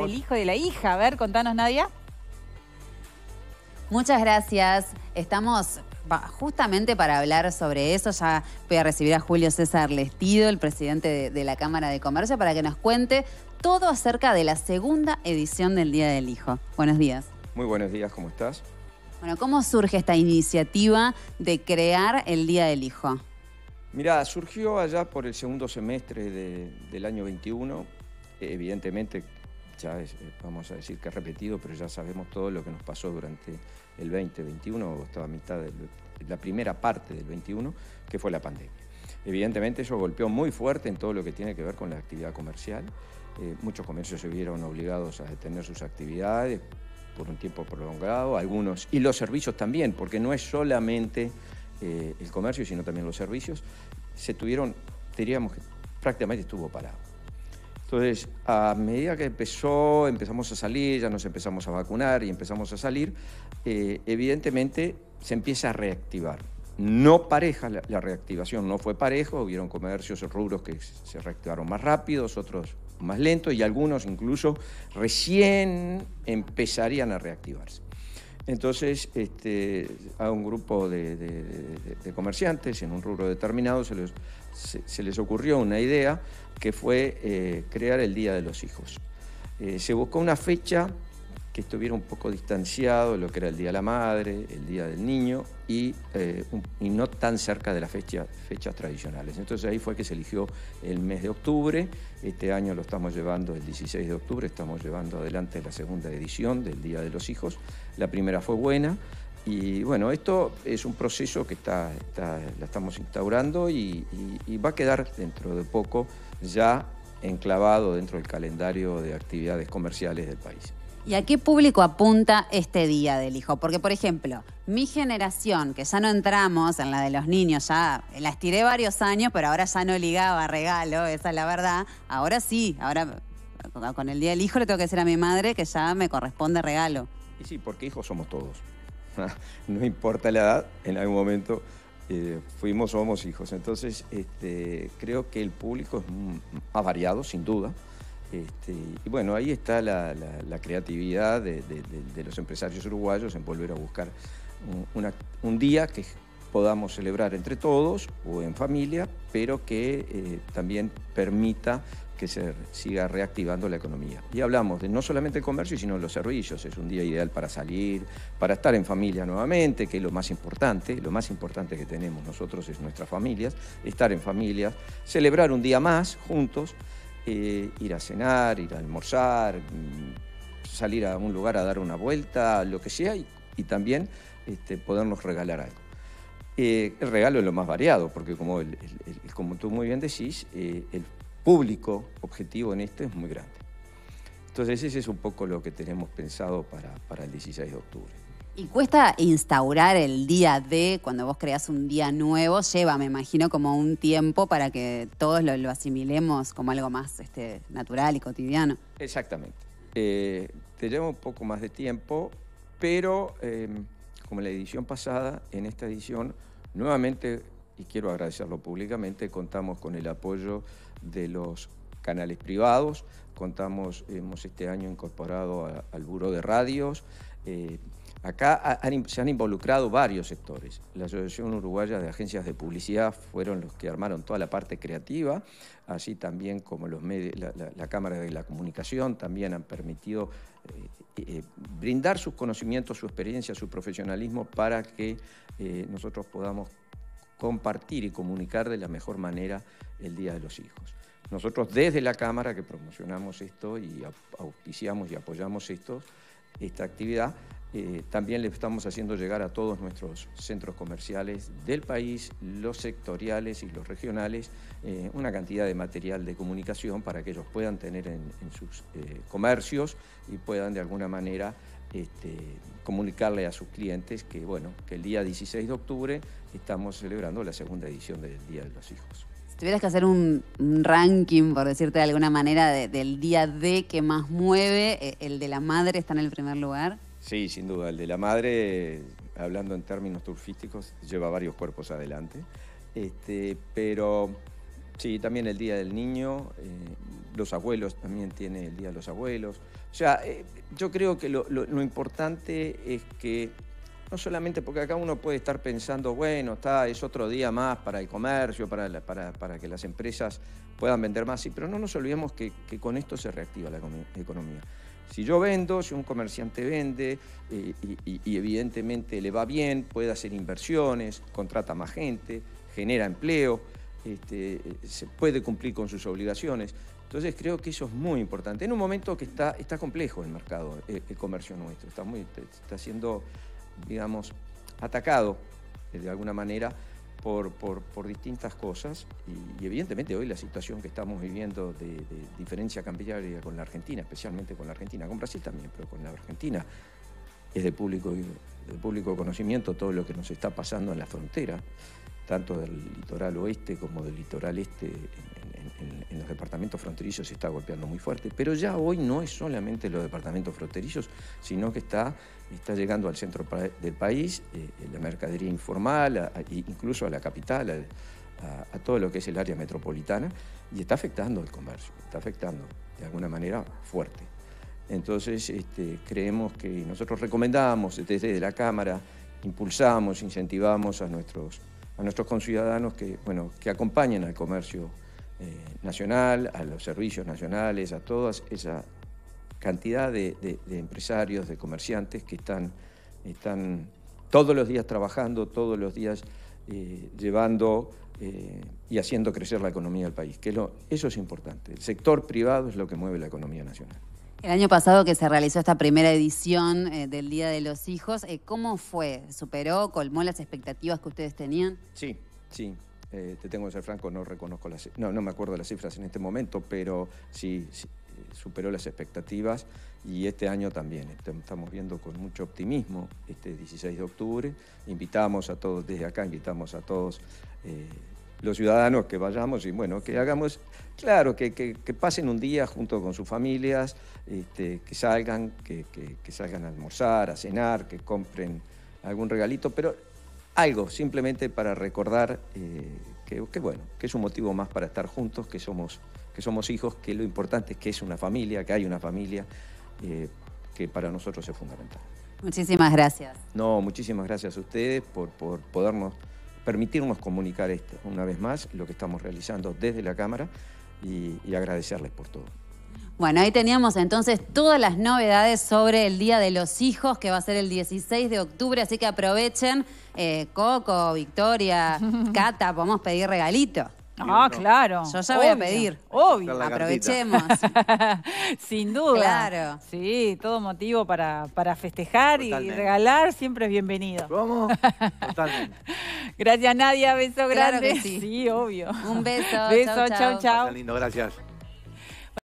del hijo y de la hija. A ver, contanos, Nadia. Muchas gracias. Estamos justamente para hablar sobre eso. Ya voy a recibir a Julio César Lestido, el presidente de la Cámara de Comercio, para que nos cuente todo acerca de la segunda edición del Día del Hijo. Buenos días. Muy buenos días, ¿cómo estás? Bueno, ¿cómo surge esta iniciativa de crear el Día del Hijo? Mirá, surgió allá por el segundo semestre del año 21. Evidentemente, ya vamos a decir que es repetido, pero ya sabemos todo lo que nos pasó durante el 2021, o hasta la mitad de la primera parte del 21, que fue la pandemia. Evidentemente eso golpeó muy fuerte en todo lo que tiene que ver con la actividad comercial. Muchos comercios se vieron obligados a detener sus actividades por un tiempo prolongado, algunos, y los servicios también, porque no es solamente el comercio, sino también los servicios, diríamos que prácticamente estuvo parado. Entonces, a medida que empezamos a salir, ya nos empezamos a vacunar y empezamos a salir, evidentemente se empieza a reactivar. No pareja, la reactivación no fue parejo, hubieron comercios, rubros que se reactivaron más rápidos, otros más lentos y algunos incluso recién empezarían a reactivarse. Entonces, a un grupo de comerciantes en un rubro determinado se les ocurrió una idea que fue crear el Día de los Hijos. Se buscó una fecha que estuviera un poco distanciado de lo que era el Día de la Madre, el Día del Niño y no tan cerca de las fechas tradicionales. Entonces ahí fue que se eligió el mes de octubre. Este año lo estamos llevando el 16 de octubre, estamos llevando adelante la segunda edición del Día de los Hijos. La primera fue buena y bueno, esto es un proceso que la estamos instaurando y va a quedar dentro de poco ya enclavado dentro del calendario de actividades comerciales del país. ¿Y a qué público apunta este Día del Hijo? Porque, por ejemplo, mi generación, que ya no entramos en la de los niños, ya la estiré varios años, pero ahora ya no ligaba regalo, esa es la verdad. Ahora sí, ahora con el Día del Hijo le tengo que decir a mi madre que ya me corresponde regalo. Y sí, porque hijos somos todos. No importa la edad, en algún momento somos hijos. Entonces, creo que el público ha variado, sin duda. Y bueno, ahí está la creatividad de los empresarios uruguayos en volver a buscar un día que podamos celebrar entre todos o en familia, pero que también permita que se siga reactivando la economía. Y hablamos de no solamente el comercio, sino los servicios. Es un día ideal para salir, para estar en familia nuevamente, que es lo más importante que tenemos nosotros es nuestras familias, estar en familias, celebrar un día más juntos, ir a cenar, ir a almorzar, salir a un lugar a dar una vuelta, lo que sea, y también podernos regalar algo. El regalo es lo más variado, porque como tú muy bien decís, el público objetivo en esto es muy grande. Entonces ese es un poco lo que tenemos pensado para el 16 de octubre. ¿Y cuesta instaurar el día de, cuando vos creás un día nuevo, lleva, me imagino, como un tiempo para que todos lo asimilemos como algo más natural y cotidiano? Exactamente. Te lleva un poco más de tiempo, pero como en la edición pasada, en esta edición, nuevamente, y quiero agradecerlo públicamente, contamos con el apoyo de los canales privados, hemos este año incorporado al Buró de Radios. Acá se han involucrado varios sectores. La Asociación Uruguaya de Agencias de Publicidad fueron los que armaron toda la parte creativa, así también como los medios, la Cámara de la Comunicación también han permitido brindar sus conocimientos, su experiencia, su profesionalismo para que nosotros podamos compartir y comunicar de la mejor manera el Día de los Hijos. Nosotros desde la Cámara que promocionamos esto y auspiciamos y apoyamos esta actividad, también le estamos haciendo llegar a todos nuestros centros comerciales del país, los sectoriales y los regionales, una cantidad de material de comunicación para que ellos puedan tener en sus comercios y puedan de alguna manera comunicarle a sus clientes que, bueno, que el día 16 de octubre estamos celebrando la segunda edición del Día de los Hijos. Si tuvieras que hacer un ranking, por decirte de alguna manera, del día D que más mueve, ¿el de la madre está en el primer lugar? Sí, sin duda. El de la madre, hablando en términos turfísticos, lleva varios cuerpos adelante. Pero Sí, también el Día del Niño, los abuelos también tienen el Día de los Abuelos. O sea, yo creo que lo importante es que, no solamente porque acá uno puede estar pensando, bueno, es otro día más para el comercio, para que las empresas puedan vender más, sí, pero no nos olvidemos que con esto se reactiva la economía. Si yo vendo, si un comerciante vende y evidentemente le va bien, puede hacer inversiones, contrata más gente, genera empleo, se puede cumplir con sus obligaciones. Entonces creo que eso es muy importante. En un momento que está complejo el mercado, el comercio nuestro, está siendo, digamos, atacado de alguna manera por distintas cosas y evidentemente hoy la situación que estamos viviendo de diferencia cambiaria con la Argentina, especialmente con la Argentina, con Brasil también, pero con la Argentina es de público conocimiento todo lo que nos está pasando en la frontera, tanto del litoral oeste como del litoral este, en los departamentos fronterizos se está golpeando muy fuerte, pero ya hoy no es solamente los departamentos fronterizos, sino que está llegando al centro del país, la mercadería informal, incluso a la capital, a todo lo que es el área metropolitana, y está afectando el comercio, está afectando de alguna manera fuerte. Entonces creemos que nosotros recomendamos desde la Cámara, impulsamos, incentivamos a nuestros conciudadanos que acompañen al comercio nacional, a los servicios nacionales, a toda esa cantidad de empresarios, de comerciantes que están todos los días trabajando, todos los días llevando y haciendo crecer la economía del país. Eso es importante. El sector privado es lo que mueve la economía nacional. El año pasado que se realizó esta primera edición del Día de los Hijos, ¿cómo fue? ¿Superó, colmó las expectativas que ustedes tenían? Sí. Te tengo que ser franco, no me acuerdo las cifras en este momento, pero sí superó las expectativas y este año también. Estamos viendo con mucho optimismo este 16 de octubre. Invitamos a todos los ciudadanos que vayamos y que hagamos, claro, que pasen un día junto con sus familias, que salgan a almorzar, a cenar, que compren algún regalito, pero algo simplemente para recordar que es un motivo más para estar juntos, que somos hijos, que lo importante es que es una familia, que hay una familia, que para nosotros es fundamental. Muchísimas gracias. No, muchísimas gracias a ustedes por permitirnos comunicar una vez más lo que estamos realizando desde la Cámara y agradecerles por todo. Bueno, ahí teníamos entonces todas las novedades sobre el Día de los Hijos, que va a ser el 16 de octubre, así que aprovechen. Coco, Victoria, Cata, podemos pedir regalito. Ah, claro. Yo ya voy a pedir. Obvio. Aprovechemos. Sin duda. Claro. Sí, todo motivo para festejar. Totalmente. Y regalar siempre es bienvenido. ¿Cómo? Totalmente. Gracias, Nadia. Beso grande. Claro que sí. Sí, obvio. Un beso. Beso, chau. Lindo, gracias.